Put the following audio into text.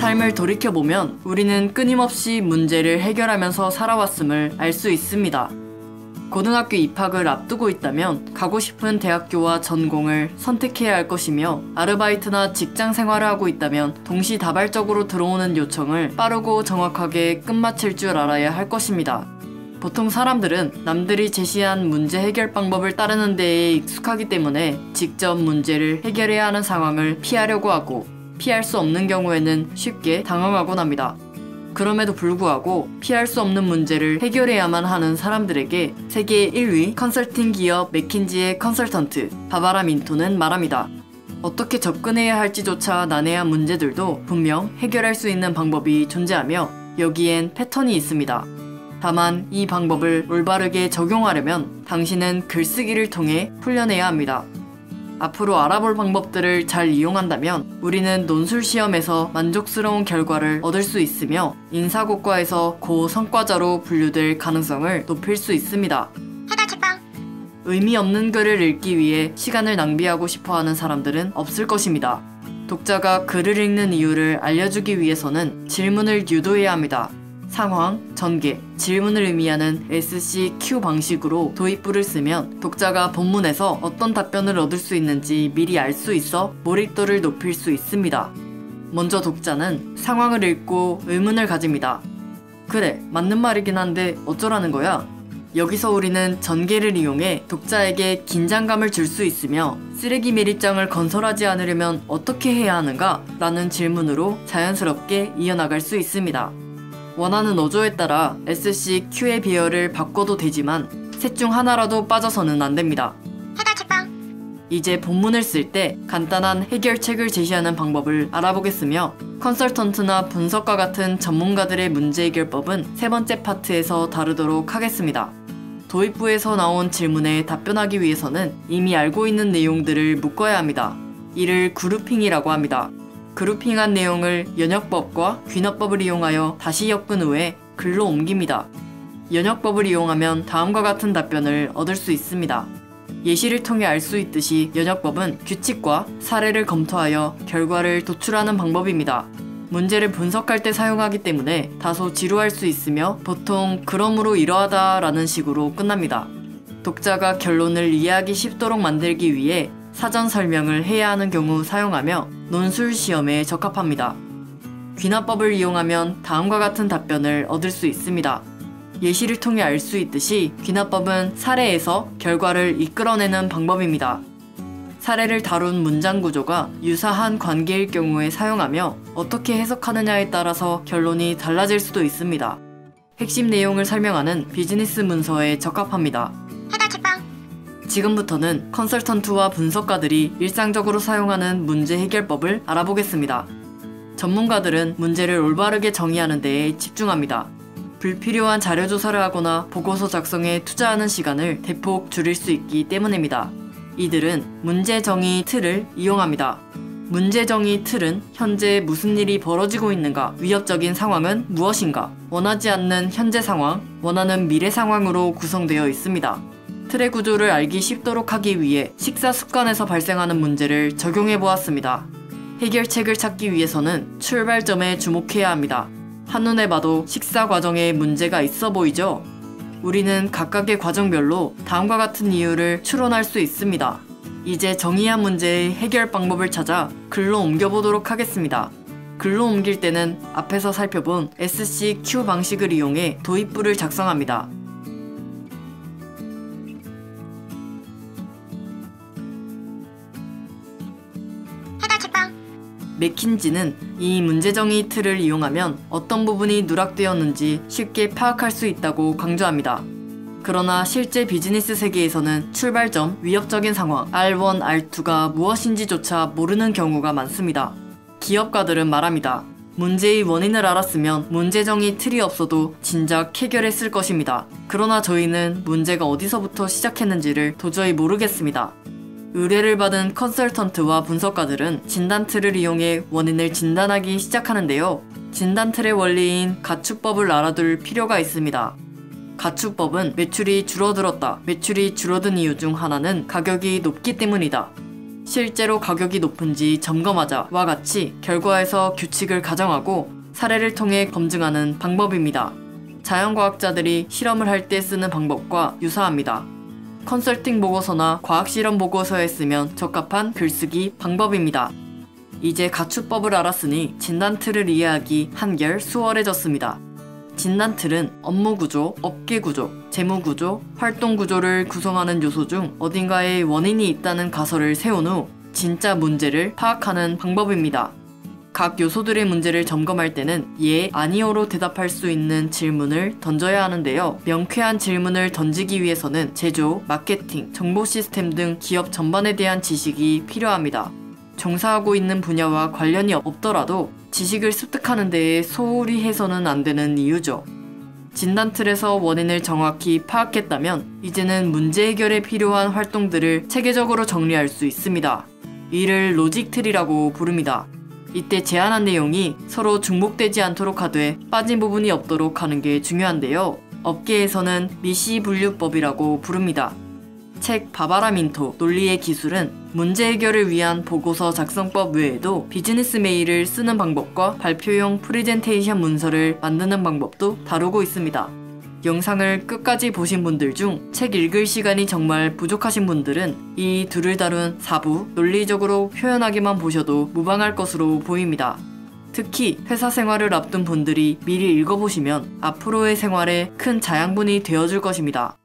삶을 돌이켜보면 우리는 끊임없이 문제를 해결하면서 살아왔음을 알 수 있습니다. 고등학교 입학을 앞두고 있다면 가고 싶은 대학교와 전공을 선택해야 할 것이며, 아르바이트나 직장 생활을 하고 있다면 동시다발적으로 들어오는 요청을 빠르고 정확하게 끝마칠 줄 알아야 할 것입니다. 보통 사람들은 남들이 제시한 문제 해결 방법을 따르는 데에 익숙하기 때문에 직접 문제를 해결해야 하는 상황을 피하려고 하고, 피할 수 없는 경우에는 쉽게 당황하곤 합니다. 그럼에도 불구하고 피할 수 없는 문제를 해결해야만 하는 사람들에게 세계 1위 컨설팅 기업 맥킨지의 컨설턴트 바바라 민토는 말합니다. 어떻게 접근해야 할지조차 난해한 문제들도 분명 해결할 수 있는 방법이 존재하며, 여기엔 패턴이 있습니다. 다만 이 방법을 올바르게 적용하려면 당신은 글쓰기를 통해 훈련해야 합니다. 앞으로 알아볼 방법들을 잘 이용한다면 우리는 논술 시험에서 만족스러운 결과를 얻을 수 있으며 인사고과에서 고성과자로 분류될 가능성을 높일 수 있습니다. 의미 없는 글을 읽기 위해 시간을 낭비하고 싶어하는 사람들은 없을 것입니다. 독자가 글을 읽는 이유를 알려주기 위해서는 질문을 유도해야 합니다. 상황, 전개, 질문을 의미하는 SCQ 방식으로 도입부를 쓰면 독자가 본문에서 어떤 답변을 얻을 수 있는지 미리 알 수 있어 몰입도를 높일 수 있습니다. 먼저 독자는 상황을 읽고 의문을 가집니다. 그래, 맞는 말이긴 한데 어쩌라는 거야? 여기서 우리는 전개를 이용해 독자에게 긴장감을 줄 수 있으며, 쓰레기 매립장을 건설하지 않으려면 어떻게 해야 하는가? 라는 질문으로 자연스럽게 이어나갈 수 있습니다. 원하는 어조에 따라 SCQ의 배열을 바꿔도 되지만 셋 중 하나라도 빠져서는 안됩니다. 이제 본문을 쓸 때 간단한 해결책을 제시하는 방법을 알아보겠으며, 컨설턴트나 분석가 같은 전문가들의 문제 해결법은 세 번째 파트에서 다루도록 하겠습니다. 도입부에서 나온 질문에 답변하기 위해서는 이미 알고 있는 내용들을 묶어야 합니다. 이를 그룹핑이라고 합니다. 그룹핑한 내용을 연역법과 귀납법을 이용하여 다시 엮은 후에 글로 옮깁니다. 연역법을 이용하면 다음과 같은 답변을 얻을 수 있습니다. 예시를 통해 알 수 있듯이 연역법은 규칙과 사례를 검토하여 결과를 도출하는 방법입니다. 문제를 분석할 때 사용하기 때문에 다소 지루할 수 있으며 보통 그러므로 이러하다 라는 식으로 끝납니다. 독자가 결론을 이해하기 쉽도록 만들기 위해 사전 설명을 해야 하는 경우 사용하며 논술 시험에 적합합니다. 귀납법을 이용하면 다음과 같은 답변을 얻을 수 있습니다. 예시를 통해 알 수 있듯이 귀납법은 사례에서 결과를 이끌어내는 방법입니다. 사례를 다룬 문장 구조가 유사한 관계일 경우에 사용하며 어떻게 해석하느냐에 따라서 결론이 달라질 수도 있습니다. 핵심 내용을 설명하는 비즈니스 문서에 적합합니다. 지금부터는 컨설턴트와 분석가들이 일상적으로 사용하는 문제 해결법을 알아보겠습니다. 전문가들은 문제를 올바르게 정의하는 데에 집중합니다. 불필요한 자료 조사를 하거나 보고서 작성에 투자하는 시간을 대폭 줄일 수 있기 때문입니다. 이들은 문제 정의 틀을 이용합니다. 문제 정의 틀은 현재 무슨 일이 벌어지고 있는가, 위협적인 상황은 무엇인가, 원하지 않는 현재 상황, 원하는 미래 상황으로 구성되어 있습니다. 틀의 구조를 알기 쉽도록 하기 위해 식사 습관에서 발생하는 문제를 적용해 보았습니다. 해결책을 찾기 위해서는 출발점에 주목해야 합니다. 한눈에 봐도 식사 과정에 문제가 있어 보이죠? 우리는 각각의 과정별로 다음과 같은 이유를 추론할 수 있습니다. 이제 정의한 문제의 해결 방법을 찾아 글로 옮겨보도록 하겠습니다. 글로 옮길 때는 앞에서 살펴본 SCQ 방식을 이용해 도입부를 작성합니다. 맥킨지는 이 문제정의 틀을 이용하면 어떤 부분이 누락되었는지 쉽게 파악할 수 있다고 강조합니다. 그러나 실제 비즈니스 세계에서는 출발점, 위협적인 상황, R1, R2가 무엇인지조차 모르는 경우가 많습니다. 기업가들은 말합니다. 문제의 원인을 알았으면 문제정의 틀이 없어도 진작 해결했을 것입니다. 그러나 저희는 문제가 어디서부터 시작했는지를 도저히 모르겠습니다. 의뢰를 받은 컨설턴트와 분석가들은 진단틀을 이용해 원인을 진단하기 시작하는데요. 진단틀의 원리인 가축법을 알아둘 필요가 있습니다. 가축법은 매출이 줄어들었다, 매출이 줄어든 이유 중 하나는 가격이 높기 때문이다. 실제로 가격이 높은지 점검하자와 같이 결과에서 규칙을 가정하고 사례를 통해 검증하는 방법입니다. 자연과학자들이 실험을 할 때 쓰는 방법과 유사합니다. 컨설팅 보고서나 과학실험 보고서에 쓰면 적합한 글쓰기 방법입니다. 이제 가축법을 알았으니 진단틀을 이해하기 한결 수월해졌습니다. 진단틀은 업무구조, 업계구조, 재무구조, 활동구조를 구성하는 요소 중 어딘가에 원인이 있다는 가설을 세운 후 진짜 문제를 파악하는 방법입니다. 각 요소들의 문제를 점검할 때는 예, 아니오로 대답할 수 있는 질문을 던져야 하는데요. 명쾌한 질문을 던지기 위해서는 제조, 마케팅, 정보 시스템 등 기업 전반에 대한 지식이 필요합니다. 종사하고 있는 분야와 관련이 없더라도 지식을 습득하는 데에 소홀히 해서는 안 되는 이유죠. 진단틀에서 원인을 정확히 파악했다면 이제는 문제 해결에 필요한 활동들을 체계적으로 정리할 수 있습니다. 이를 로직틀이라고 부릅니다. 이때 제안한 내용이 서로 중복되지 않도록 하되 빠진 부분이 없도록 하는 게 중요한데요. 업계에서는 미시분류법이라고 부릅니다. 책 바바라 민토 논리의 기술은 문제 해결을 위한 보고서 작성법 외에도 비즈니스 메일을 쓰는 방법과 발표용 프레젠테이션 문서를 만드는 방법도 다루고 있습니다. 영상을 끝까지 보신 분들 중 책 읽을 시간이 정말 부족하신 분들은 이 둘을 다룬 4부 논리적으로 표현하기만 보셔도 무방할 것으로 보입니다. 특히 회사 생활을 앞둔 분들이 미리 읽어보시면 앞으로의 생활에 큰 자양분이 되어줄 것입니다.